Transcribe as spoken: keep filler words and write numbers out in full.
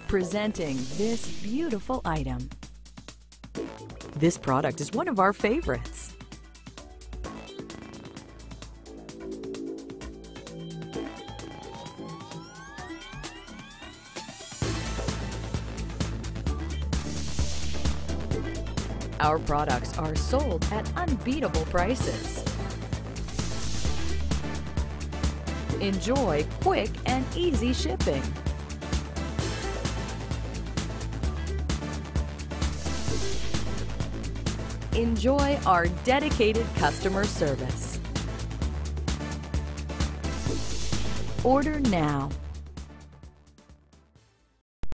Presenting this beautiful item. This product is one of our favorites. Our products are sold at unbeatable prices. Enjoy quick and easy shipping. Enjoy our dedicated customer service. Order now.